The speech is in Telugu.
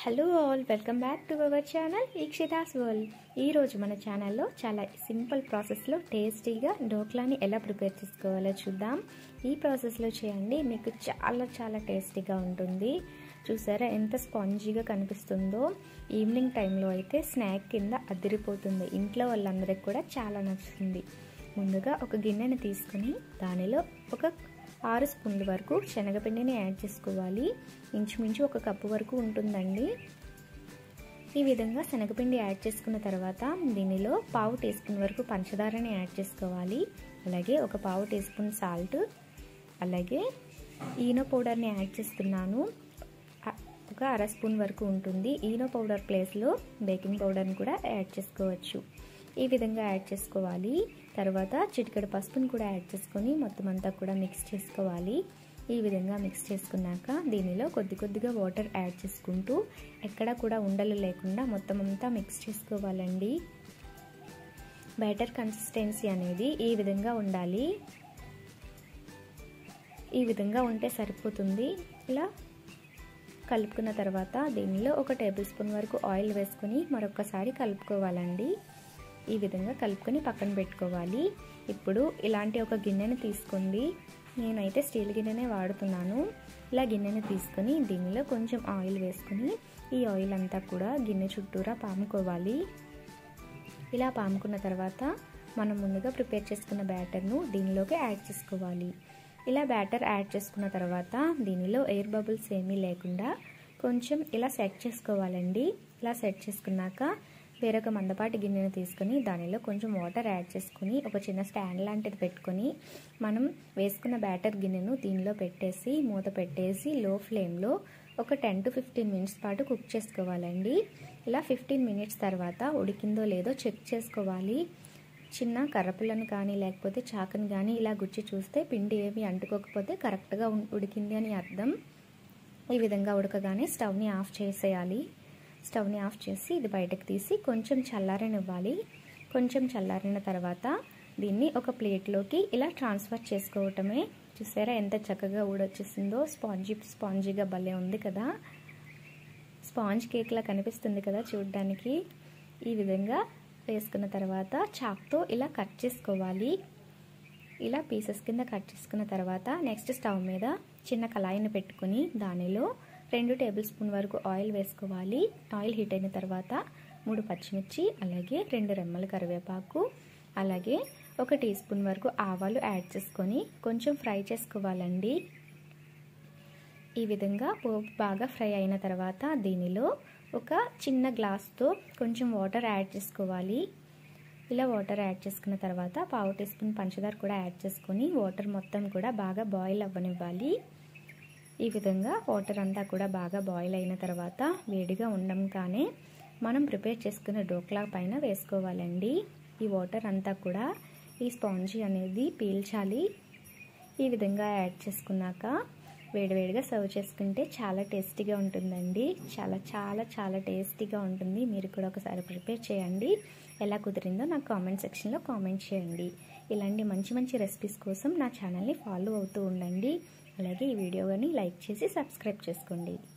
Hello all, welcome back to our channel Ikshitha's world. ఈరోజు మన ఛానల్లో చాలా సింపుల్ ప్రాసెస్లో టేస్టీగా ఢోక్లాని ఎలా ప్రిపేర్ చేసుకోవాలో చూద్దాం. ఈ ప్రాసెస్లో చేయండి, మీకు చాలా టేస్టీగా ఉంటుంది. చూసారా ఎంత స్పాంజీగా కనిపిస్తుందో. ఈవినింగ్ టైంలో అయితే స్నాక్ కింద అదిరిపోతుంది. ఇంట్లో వాళ్ళందరికీ కూడా చాలా నచ్చుతుంది. ముందుగా ఒక గిన్నెని తీసుకుని దానిలో ఒక 6 స్పూన్ల వరకు శనగపిండిని యాడ్ చేసుకోవాలి. ఇంచుమించు 1 కప్పు వరకు ఉంటుందండి. ఈ విధంగా శనగపిండి యాడ్ చేసుకున్న తర్వాత దీనిలో 1/2 టీ స్పూన్ వరకు పంచదారని యాడ్ చేసుకోవాలి. అలాగే ఒక 1/2 టీ స్పూన్ సాల్ట్, అలాగే ఈనో పౌడర్ని యాడ్ చేస్తున్నాను. ఒక 1/2 స్పూన్ వరకు ఉంటుంది. ఈనో పౌడర్ ప్లేస్లో బేకింగ్ పౌడర్ని కూడా యాడ్ చేసుకోవచ్చు. ఈ విధంగా యాడ్ చేసుకోవాలి. తర్వాత చిటికెడు పసుపుని కూడా యాడ్ చేసుకొని మొత్తం అంతా కూడా మిక్స్ చేసుకోవాలి. ఈ విధంగా మిక్స్ చేసుకున్నాక దీనిలో కొద్దిగా వాటర్ యాడ్ చేసుకుంటూ ఎక్కడ కూడా ఉండలు లేకుండా మొత్తం అంతా మిక్స్ చేసుకోవాలండి. బ్యాటర్ కన్సిస్టెన్సీ అనేది ఈ విధంగా ఉండాలి. ఈ విధంగా ఉంటే సరిపోతుంది. ఇలా కలుపుకున్న తర్వాత దీనిలో 1 టేబుల్ స్పూన్ వరకు ఆయిల్ వేసుకొని మరొకసారి కలుపుకోవాలండి. ఈ విధంగా కలుపుకొని పక్కన పెట్టుకోవాలి. ఇప్పుడు ఇలాంటి ఒక గిన్నెని తీసుకోండి. నేనైతే స్టీల్ గిన్నెనే వాడుతున్నాను. ఇలా గిన్నెని తీసుకొని దీనిలో కొంచెం ఆయిల్ వేసుకొని ఈ ఆయిల్ అంతా కూడా గిన్నె చుట్టూరా పాముకోవాలి. ఇలా పాముకున్న తర్వాత మనం ముందుగా ప్రిపేర్ చేసుకున్న బ్యాటర్ను దీనిలోకి యాడ్ చేసుకోవాలి. ఇలా బ్యాటర్ యాడ్ చేసుకున్న తర్వాత దీనిలో ఎయిర్ బబుల్స్ ఏమీ లేకుండా కొంచెం ఇలా సెట్ చేసుకోవాలండి. ఇలా సెట్ చేసుకున్నాక వేరొక మందపాటి గిన్నెను తీసుకొని దానిలో కొంచెం వాటర్ యాడ్ చేసుకొని ఒక చిన్న స్టాండ్ లాంటిది పెట్టుకొని మనం వేసుకున్న బ్యాటర్ గిన్నెను దీనిలో పెట్టేసి మూత పెట్టేసి లో ఫ్లేమ్లో ఒక 10 to 15 మినిట్స్ పాటు కుక్ చేసుకోవాలండి. ఇలా 15 మినిట్స్ తర్వాత ఉడికిందో లేదో చెక్ చేసుకోవాలి. చిన్న కర్రపుల్లను కానీ లేకపోతే చాకుని కానీ ఇలా గుచ్చి చూస్తే పిండి ఏమి అంటుకోకపోతే కరెక్ట్గా ఉడికింది అని అర్థం. ఈ విధంగా ఉడకగానే స్టవ్ని ఆఫ్ చేసేయాలి. స్టవ్ని ఆఫ్ చేసి ఇది బయటకు తీసి కొంచెం చల్లారనివ్వాలి. కొంచెం చల్లారిన తర్వాత దీన్ని ఒక ప్లేట్లోకి ఇలా ట్రాన్స్ఫర్ చేసుకోవటమే. చూసారా ఎంత చక్కగా ఊడొచ్చేసిందో. స్పాంజీగా భలే ఉంది కదా. స్పాంజ్ కేక్లా కనిపిస్తుంది కదా చూడడానికి. ఈ విధంగా వేసుకున్న తర్వాత చాక్తో ఇలా కట్ చేసుకోవాలి. ఇలా పీసెస్ కింద కట్ చేసుకున్న తర్వాత నెక్స్ట్ స్టవ్ మీద చిన్న కళాయిని పెట్టుకుని దానిలో 2 టేబుల్ స్పూన్ వరకు ఆయిల్ వేసుకోవాలి. ఆయిల్ హీట్ అయిన తర్వాత 3 పచ్చిమిర్చి, అలాగే 2 రెమ్మల కరివేపాకు, అలాగే 1 టీ స్పూన్ వరకు ఆవాలు యాడ్ చేసుకొని కొంచెం ఫ్రై చేసుకోవాలండి. ఈ విధంగా పోపు బాగా ఫ్రై అయిన తర్వాత దీనిలో ఒక చిన్న గ్లాస్తో కొంచెం వాటర్ యాడ్ చేసుకోవాలి. ఇలా వాటర్ యాడ్ చేసుకున్న తర్వాత 1/2 టీ స్పూన్ పంచదార కూడా యాడ్ చేసుకొని వాటర్ మొత్తం కూడా బాగా బాయిల్ అవ్వనివ్వాలి. ఈ విధంగా వాటర్ అంతా కూడా బాగా బాయిల్ అయిన తర్వాత వేడిగా ఉండగానే మనం ప్రిపేర్ చేసుకున్న ఢోక్లా పైన వేసుకోవాలండి. ఈ వాటర్ అంతా కూడా ఈ స్పాంజీ అనేది పీల్చాలి. ఈ విధంగా యాడ్ చేసుకున్నాక వేడివేడిగా సర్వ్ చేసుకుంటే చాలా టేస్టీగా ఉంటుందండి. చాలా టేస్టీగా ఉంటుంది. మీరు కూడా ఒకసారి ప్రిపేర్ చేయండి. ఎలా కుదిరిందో నాకు కామెంట్ సెక్షన్లో కామెంట్ చేయండి. ఇలాంటి మంచి రెసిపీస్ కోసం నా ఛానల్ని ఫాలో అవుతూ ఉండండి. అలాగే ఈ వీడియోని లైక్ చేసి సబ్స్క్రైబ్ చేసుకోండి.